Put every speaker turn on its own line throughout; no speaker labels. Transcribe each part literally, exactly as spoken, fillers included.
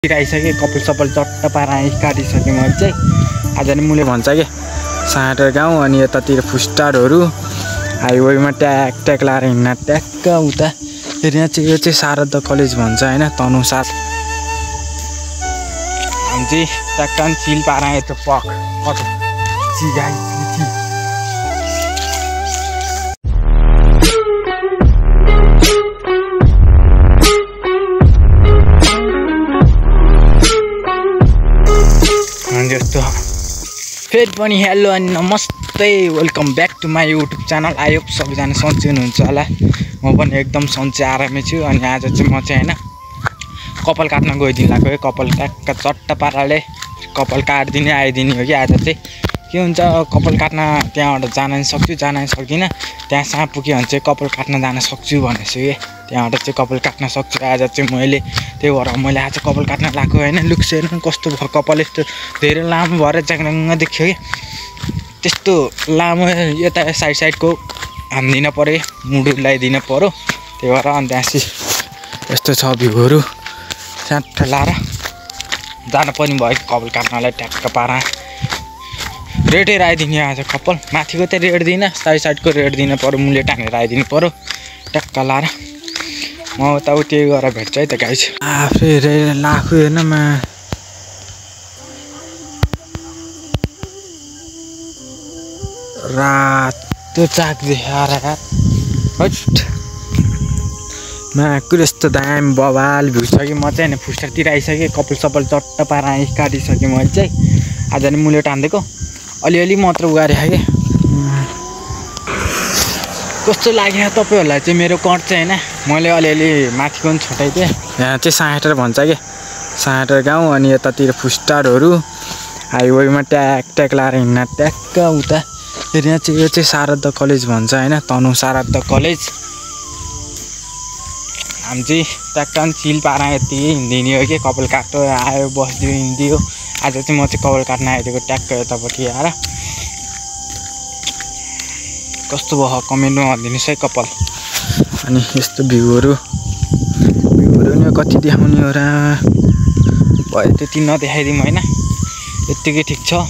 आइसकेँ कपाल सपाल चट्ट पाराएँ काटिसकेँ मैले चाहिँ। आज नि मुले भन्छ कि साँटर गाउँ अनि यतातिर फुस्टारहरू हाइवेमा ट्याक ट्याक लाएर हिँड्न ट्याक्क उता। फेरि यहाँ चाहिँ यो चाहिँ शारदा कलेज भन्छ होइन, तनुसाथ हामी चाहिँ ट्याक्क चिल पाराएँ त्यो पक कतो चिगाई ची। जस्तो फेरि पनि हेलो अनि नमस्ते, welcome back to my YouTube channel. I hope सबैजना सन्चै हुनुहुन्छ होला। म पनि एकदम सन्चै आरामै छु। अनि आज चाहिँ म चाहिँ होइन कपाल काट्न गइदिनु लाग्यो है। कपाल ट्याक्क चट्ट पाराले कपाल काटिदिने आइदिने हो कि आज चाहिँ। के हुन्छ कपाल काट्न त्यहाँबाट जान नि सक्छु, जान नि सक्दिनँ। त्यहाँ साँप पुग्यो भने चाहिँ कपाल काट्न जान सक्छु भनेको छु कि त्यहाँबाट चाहिँ कपाल काट्न सक्छु आज चाहिँ मैले। त्यही भएर मैले आज कपाल काट्न लाग्यो होइन। लुक्स हेर्नु कस्तो भयो, कपाल यस्तो धेरै लामो भएर च्याङ्ग देखियो कि त्यस्तो लामो यता साइड साइडको हानिदिन पऱ्यो, मुडु लगाइदिन पऱ्यो। त्यही भएर अन्त त्यहाँ यस्तो छ भ्यूहरू स्याट लाएर जानु पनि भयो कपाल काट्नलाई। ट्याक्क पारा रेडै आइदिने आज कपाल, माथिको चाहिँ रेड दिनँ, साइड साइडको रेड दिनु पऱ्यो, मुले टाँगेर आइदिनु पऱ्यो ट्याक्क लाएर। म उता उति गरेर भेट्छ है त गाइस। आफै लाखु हेर्न मा रातो चाक देखाएर हट माकुर यस्तो दामी बवाल भ्यू छ कि। म चाहिँ होइन फुस्टारतिर आइसकेँ, कपाल सपाल चट्ट पाराएँ काटिसकेँ मैले चाहिँ। आज नि मुले टानिदिएको अलिअलि मात्र उगारे कि कस्तो लाग्यो तपाईँहरूलाई चाहिँ मेरो कट चाहिँ होइन। मैले अलिअलि माथिको पनि छुट्याइदिएँ। यहाँ चाहिँ साँटर भन्छ कि साँटर गाउँ अनि यतातिर फुस्टारहरू हाइवेमा ट्याक ट्याक लाएर हिँड्न ट्याक्क उता। फेरि यहाँ चाहिँ यो चाहिँ शारदा कलेज भन्छ होइन, तनु शारदा कलेज। हामी चाहिँ ट्याक्क चिल पारा यति हिँडिदिने हो कि कपाल काट्यो आयो बसिदियो हिँडिदियो। आज चाहिँ म चाहिँ कपाल काट्न आइदिएको ट्याक्क यतापट्टि आएर। कस्तो भयो कमेन्टमा भनिदिनुहोस् है कपाल। अनि यस्तो भ्यूहरू भ्यूहरू नि कति देखाउने हो र, भयो त्यति नदेखाइदिउँ होइन, यत्तिकै ठिक छ।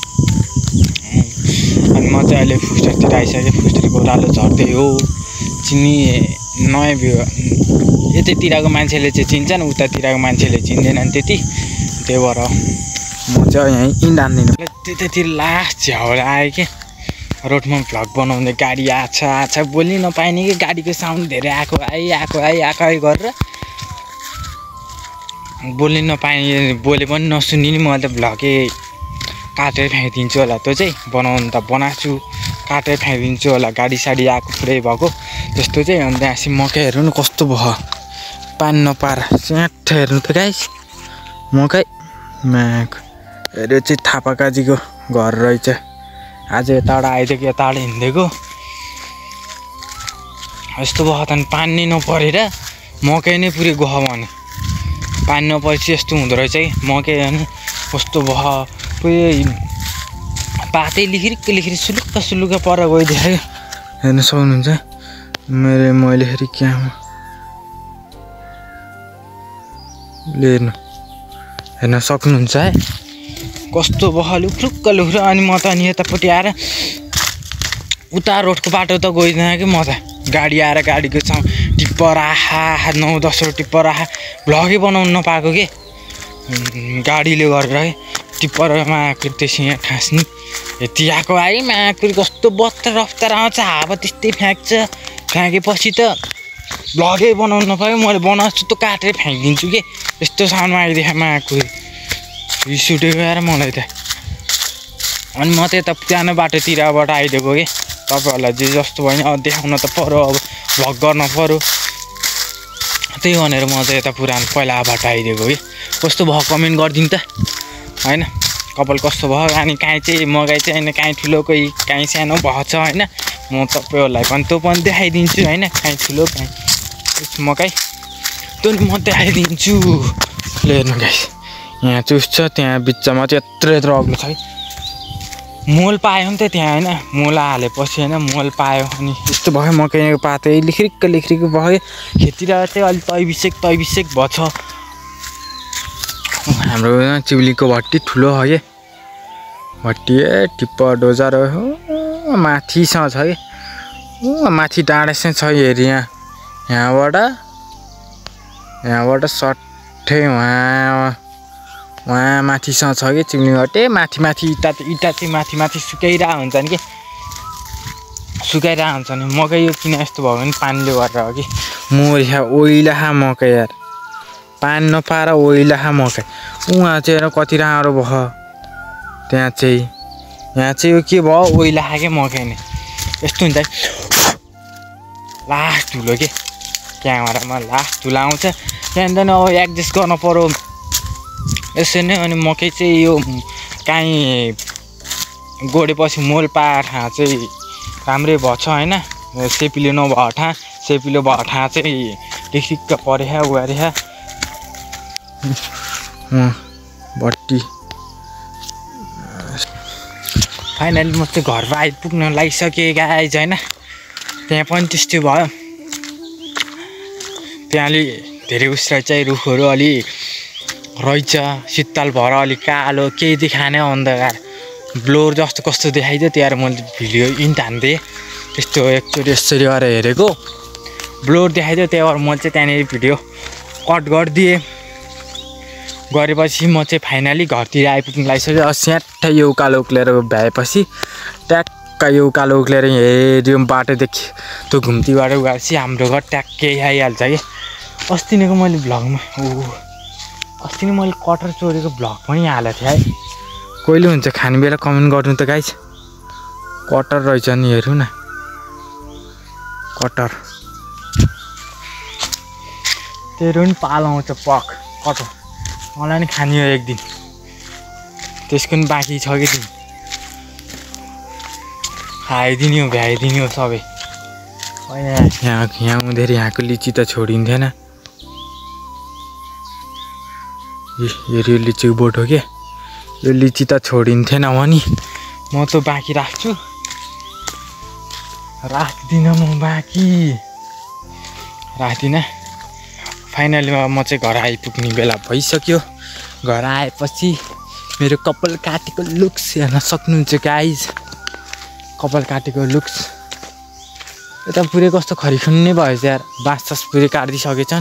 अनि म चाहिँ अहिले फुस्टारतिर आइसकेँ। फुस्टारको ओह्रालो झर्दै हो चिनी नयाँ भ्यू। यतैतिरको मान्छेले चाहिँ चिन्छन्, उतातिरको मान्छेले चिन्दैनन् त्यति। त्यही भएर म चाहिँ यहीँ इन्ड हान्दिनँ। त्यतातिर लास्ट झ्याउरा आयो कि रोडमा भ्लग बनाउँदै गाडी आछ आछ बोल्नै नपाइने कि गाडीको साउन्ड धेरै आएको आइ आएको आइ आएको आइ गरेर बोल्नै नपाइने, बोले पनि नसुनिने। मैले त भ्लगै काटेर फ्याँकिदिन्छु होला। त्यो चाहिँ बनाउनु त बनाएको छु, काटेर फ्याँकिदिन्छु होला गाडी साडी आएको पुरै भएको त्यस्तो चाहिँ। अन्त त्यहाँपछि मकै हेर्नु न कस्तो भयो, पानी नपाएर स्याट हेर्नु त गाइस। मकै म्याक हेऱ्यो चाहिँ थापा काजीको घर रहेछ। आज यताबाट आइदिएको यताबाट हिँडिदिएको यस्तो भयो त पानी नै नपरेर मकै नै पुरै गयो भने। पानी नपरेपछि यस्तो हुँदो रहेछ कि मकै हेर्नु कस्तो भयो, पुरै पातै लिखिरिक्क लिखिरी सुलुक्क सुलुक्क पर गइदियो। हेर्नु सक्नुहुन्छ मेरो मैले फेरि क्या हेर्नु हेर्न सक्नुहुन्छ है कस्तो भयो लुख्रुक्क लुख्रु। अनि म त अनि यतापट्टि आएर उता रोडको बाटो त गइदिनँ कि म त गाडी आएर गाडीको छ टिप्पर आहा नौ दसवटा टिप्पर आहा भ्लगै बनाउनु नपाएको कि गाडीले गरेर टिप्परमा त्यससँग ठास्ने यति आएको आयो। माकुरी कस्तो बत्तर रफ्तार आउँछ, हावा त्यस्तै फ्याँक्छ। फ्याँकेपछि त भ्लगै बनाउनु नपायो। मैले बनाउँछु त काटेर फ्याँकिदिन्छु कि यस्तो साउन्डमा आइदिएँ माकुरी रिस उठेको आएर मलाई त। अनि म त यता पुरानो बाटोतिरबाट आइदिएको कि तपाईँहरूलाई जे जस्तो भयो अब देखाउन त पऱ्यो, अब भ्लग गर्न पऱ्यो। त्यही भनेर म चाहिँ यता पुरानो पहिला बाटो आइदिएको कि कस्तो भयो कमेन्ट गरिदिनु त होइन। कपाल कस्तो भयो अनि काहीँ चाहिँ मगाइ चाहिँ होइन, काहीँ ठुलो कोही काहीँ सानो भएको छ होइन। म तपाईँहरूलाई पनि त्यो पनि देखाइदिन्छु होइन, काहीँ ठुलो काहीँ मकै त्यो म देखाइदिन्छु। हेर्नु गाइस यहाँ चुस छ, त्यहाँ बिचमा चाहिँ यत्रो यत्रो अग्लो छ है। मोल पायो नि त त्यहाँ होइन, मोल हालेपछि होइन मोल पायो अनि यस्तो भयो। मकैको पातै लिखिरिक्क लिखिरिक्क भयो। खेतीतिर चाहिँ अलिक तैबिसेक तैबिसेक भएछ हाम्रो चिउलीको भट्टी ठुलो हो कि भट्टी टिप्पर डोजर हो माथिसँग छ कि माथि डाँडासँग छ हेरी यहाँ यहाँबाट यहाँबाट सट्ठै वहाँ वहाँ माथिसँग छ कि चिउली भट्टी माथि माथि इँटा इँटा चाहिँ माथि माथि सुकाइरहेको हुन्छ नि कि सुकाइरहेको हुन्छ नि मकै यो किन यस्तो भयो भने पानीले गरेर हो कि मरिया ओइलाखा मकै यार पानी नपाएर ओइलाखा मकै उहाँ चाहिँ हेर कति राम्रो भयो त्यहाँ चाहिँ यहाँ चाहिँ यो के भयो ओइलाखाकै मकै नै यस्तो हुन्छ लास्ट धुलो के क्यामेरामा लास्ट धुलो आउँछ त्यहाँदेखि अब एडजस्ट गर्न पर्यो यसरी नै अनि मकै चाहिँ यो काहीँ गोडेपछि मोल पाएर ठाउँ चाहिँ राम्रै भएछ होइन सेपिलो नभए ठाउँ सेपिलो भए ठाउँ चाहिँ ढिक्क परेछ उहारेछ भट्टी फाइनली म चाहिँ घरमा आइपुग्न लागिसकेँ गाइज होइन त्यहाँ पनि त्यस्तै भयो त्यहाँ अलि धेरै उस रहेछ रुखहरू अलि रहेछ शीतल भएर अलिक कालो केही देखाएन अन्धकार ब्लोर जस्तो कस्तो देखाइदियो त्यहाँ मैले भिडियो इन्ट हान्थेँ त्यस्तो एकचोटि यसरी गरेर हेरेको ब्लोर देखाइदियो त्यहाँ भएर मैले चाहिँ त्यहाँनिर भिडियो कट गरिदिएँ गरेपछि म चाहिँ फाइनली घरतिर आइपुग्नु लागिसक्यो स्याट्ठै यो उकालो उक्लेर भ्याएपछि ट्याक्क यो उकालो उक्लेर हेऱ्यो बाटोदेखि त्यो घुम्तीबाट गएपछि हाम्रो घर ट्याक्कै आइहाल्छ कि अस्ति नैको मैले भ्लगमा ऊ अस्ति नै मैले कटर चोरेको भ्लग पनि हालेको थिएँ है कहिले हुन्छ खाने बेला कमेन्ट गर्नु त गाइस कटर रहेछ नि हेरौँ न कटर तेरो पनि पाल आउँछ पक कटर मलाई नि खाने हो एक दिन त्यसको पनि बाँकी छ कि दिन खाइदिने हो भ्याइदिने हो सबै होइन यहाँ यहाँ हुँदाखेरि यहाँको लिची त छोडिन्थेन यो लिचीको बोट हो क्या यो लिची त छोडिन्थेन हो नि म त बाँकी राख्छु राख्दिनँ म बाँकी राख्दिनँ फाइनलीमा म चाहिँ घर आइपुग्ने बेला भइसक्यो घर आएपछि मेरो कपाल काटेको लुक्स हेर्न सक्नुहुन्छ गाइज कपाल काटेको लुक्स यता पुरै कस्तो खरिखुन्ने भएछ यार बाँस सास पुरै काटिदिइसकेछन्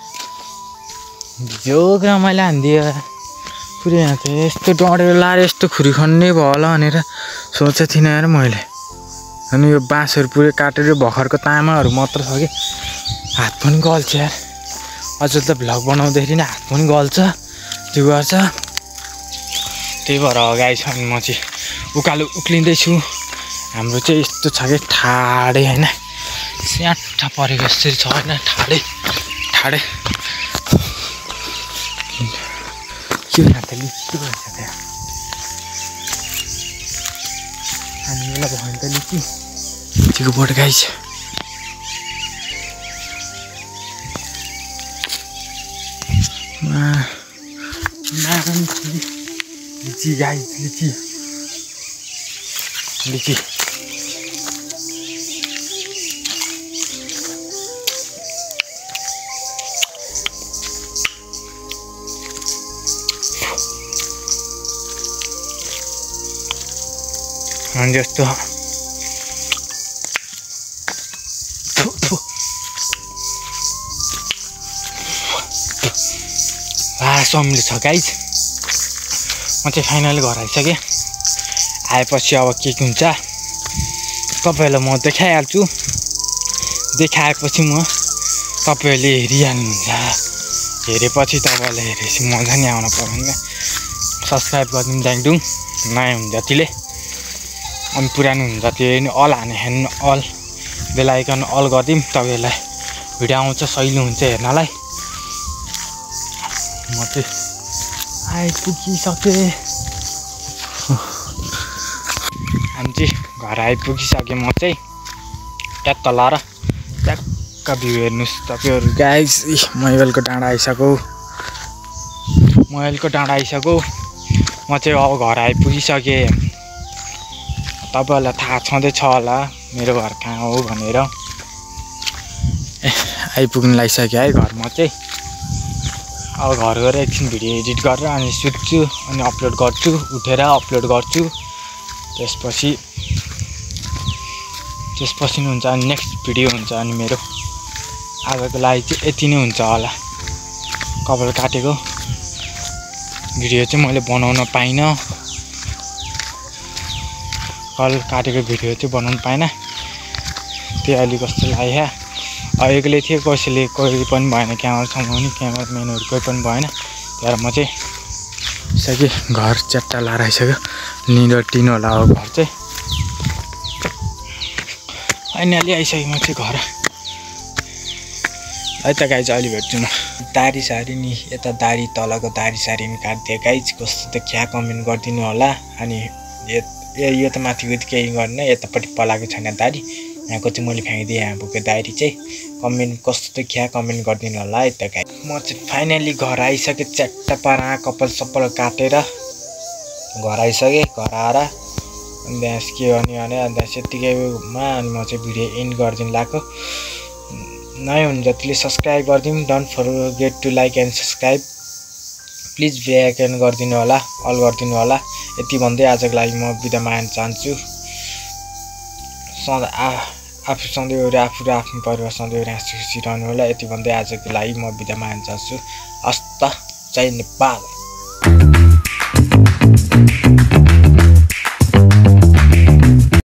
जोग रमाइलो हानिदियो पुरै यहाँ चाहिँ यस्तो डढेर लाएर यस्तो खुरी खन्ने भयो होला भनेर सोचेको थिइनँ यार मैले अनि यो बाँसहरू पुरै काटेर भर्खरको तामाहरू मात्र छ कि हात पनि गल्छ यार अझ त भ्लग बनाउँदाखेरि नै हात पनि गल्छ त्यो गर्छ त्यही भएर गाइस अनि म चाहिँ उकालो उक्लिँदैछु हाम्रो चाहिँ यस्तो छ कि ठाडै होइन स्याट्ठा परेको यसरी छ होइन ठाडै ठाडै के यहाँ त लिची भन्छ त्यहाँ हामी बेला भयो भने त लिची लिचीको बोट गाइस लिची गाइस लिची लिची अनि जस्तो समले छ गाइज म चाहिँ फाइनली घर आइसकेँ आएपछि अब के हुन्छ तपाईँहरूलाई म देखाइहाल्छु देखाएपछि म तपाईँहरूले हेरिहाल्नुहुन्छ हेरेपछि तपाईँहरूले हेरेपछि मजा नि आउन पर्दैन सब्सक्राइब गरिदिनु ड्याङडुङ नयाँ हुन्छ जतिले अनि पुरानो हुन्छ जतिले नि अल हाने हेर्नु अल बेल आइकन अल गरिदिउँ तपाईँहरूलाई भिडियो आउँछ सहिलो हुन्छ हेर्नलाई म चाहिँ आइपुगिसकेँ हामी चाहिँ घर आइपुगिसकेँ म चाहिँ ट्याक्क लाएर ट्याक्क भ्यू हेर्नुहोस् तपाईँहरू गाइस मैवेलको डाँडा आइसक्यो मैवेलको डाँडा आइसक्यो म चाहिँ अब घर आइपुगिसकेँ तपाईँहरूलाई थाहा छँदैछ होला मेरो घर कहाँ हो भनेर ए आइपुग्नु लागिसक्यो है घरमा चाहिँ अब घर गएर एकछिन भिडियो एडिट गरेर अनि सुत्छु अनि अपलोड गर्छु उठेर अपलोड गर्छु त्यसपछि त्यसपछि हुन्छ अनि नेक्स्ट भिडियो हुन्छ अनि मेरो आजको लागि चाहिँ यति नै हुन्छ होला कपाल काटेको भिडियो चाहिँ मैले बनाउन पाइनँ कपाल काटेको भिडियो चाहिँ बनाउन पाइनँ त्यही अलि कस्तो लाग्यो एक्लै थिएँ कसैले कोही पनि भएन क्यामेरा समाउने क्यामेराम्यानहरू कोही पनि भएन त्यहाँ म चाहिँ सके घर च्याट्टा लाएर आइसक्यो निदर टिन होला अब घर चाहिँ फाइनली आइसकेँ म चाहिँ घर है त गाइज अलि भेट्छु म दारी सारी नि यता दारी तलको दारी सारी नि काटिदिए गाइज कस्तो त क्या कमेन्ट गरिदिनु होला अनि यो त माथिको केही गर्न यतापट्टि पलाएको छैन दारी यहाँको चाहिँ मैले फ्याँकिदिएँ यहाँ बोकेको दारी चाहिँ कमेन्ट कस्तो त क्या कमेन्ट गरिदिनु होला है त गाइज म चाहिँ फाइनली घर आइसकेँ च्याट्टा पारा कपाल सपाल काटेर घर आइसकेँ घर आएर अनि त्यहाँ के गर्ने भने अन्त त्यतिकैमा अनि म चाहिँ भिडियो एन्ड गरिदिनु लाग्यो नयाँ हुनु जतिले सब्सक्राइब गरिदिउँ don't forget to like and subscribe please bell गरिदिनु होला अल गरिदिनु होला यति भन्दै आजको लागि म बिदा माग्न चाहन्छु सधैँ आ आफू सधैँभरि आफू र आफ्नो परिवार सधैँभरि हाँसी खुसी रहनु होला यति भन्दै आजको लागि म बिदा माग्न चाहन्छु हस्त जय नेपाल।